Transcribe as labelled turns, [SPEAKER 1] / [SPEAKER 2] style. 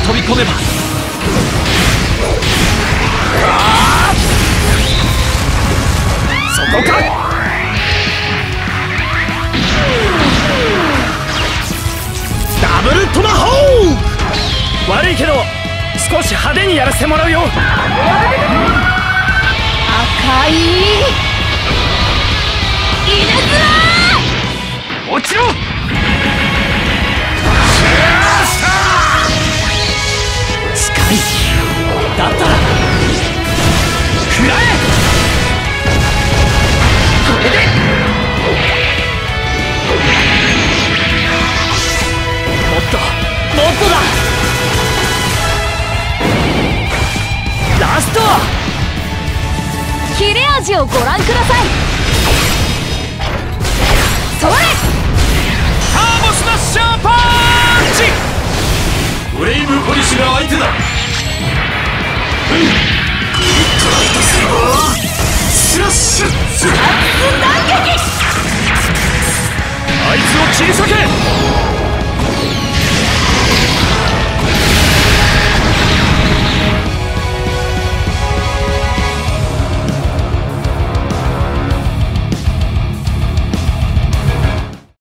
[SPEAKER 1] 飛び込めば。そこか。ダブルトマホーク。悪いけど少し派手にやらせてもらうよ。赤
[SPEAKER 2] い稲妻
[SPEAKER 1] 落ちろ。近い。だったら食らえ。これでもっとだ。ラスト。
[SPEAKER 2] 切れ味をご覧ください。それ
[SPEAKER 1] ターボスマッシャーパンチ。ブレイブポリシュが相手だ。スラッシュ。
[SPEAKER 2] 断撃。
[SPEAKER 1] あいつを切り裂け。